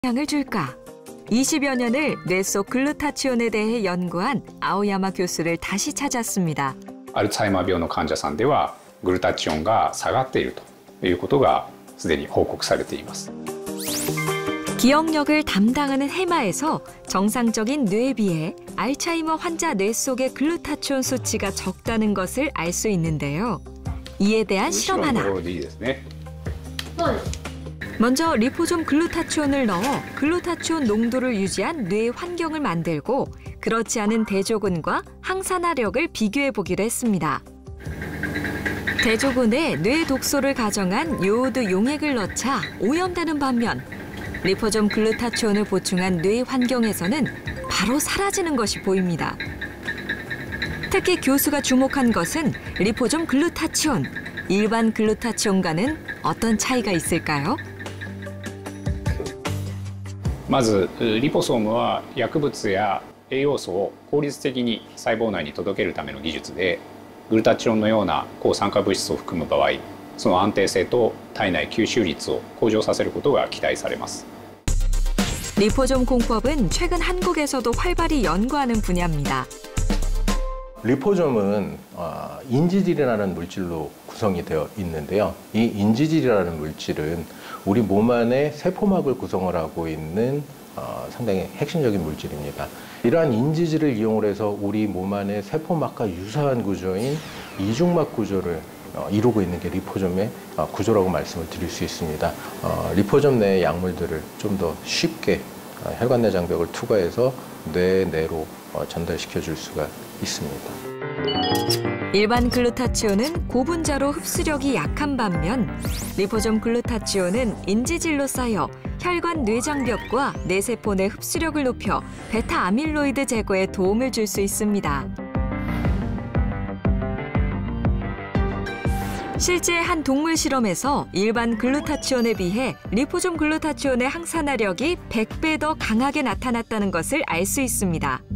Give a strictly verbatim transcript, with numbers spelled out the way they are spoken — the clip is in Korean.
영향을 줄까? 이십여 년을 뇌 속 글루타치온에 대해 연구한 아오야마 교수를 다시 찾았습니다. アルツハイマー病の患者さんではグルタチオンが下がっているということがすでに報告されています。 기억력을 담당하는 해마에서 정상적인 뇌에 비해 알츠하이머 환자 뇌 속의 글루타치온 수치가 적다는 것을 알 수 있는데요. 이에 대한 실험 하나. 먼저 리포좀 글루타치온을 넣어 글루타치온 농도를 유지한 뇌 환경을 만들고 그렇지 않은 대조군과 항산화력을 비교해 보기로 했습니다. 대조군에 뇌 독소를 가정한 요오드 용액을 넣자 오염되는 반면 리포좀 글루타치온을 보충한 뇌 환경에서는 바로 사라지는 것이 보입니다. 특히 교수가 주목한 것은 리포좀 글루타치온, 일반 글루타치온과는 어떤 차이가 있을까요? まずリポソームは薬物や栄養素を効率的に細胞内に届けるための技術で、グルタチオンのような抗酸化物質を含む場合、その安定性と体内吸収率を向上させることが期待されます。 리포좀 공법은 최근 한국에서도 활발히 연구하는 분야입니다. 리포좀은 인지질이라는 물질로 구성이 되어 있는데요. 이 인지질이라는 물질은 우리 몸 안에 세포막을 구성을 하고 있는 상당히 핵심적인 물질입니다. 이러한 인지질을 이용해서 우리 몸 안의 세포막과 유사한 구조인 이중막 구조를 이루고 있는 게 리포좀의 구조라고 말씀을 드릴 수 있습니다. 리포좀 내의 약물들을 좀 더 쉽게 혈관 내 장벽을 투과해서 뇌 내로 전달시켜 줄 수가 있습니다. 일반 글루타치온은 고분자로 흡수력이 약한 반면 리포좀 글루타치온은 인지질로 쌓여 혈관 뇌장벽과 뇌세포 내 흡수력을 높여 베타 아밀로이드 제거에 도움을 줄 수 있습니다. 실제 한 동물 실험에서 일반 글루타치온에 비해 리포좀 글루타치온의 항산화력이 백 배 더 강하게 나타났다는 것을 알 수 있습니다.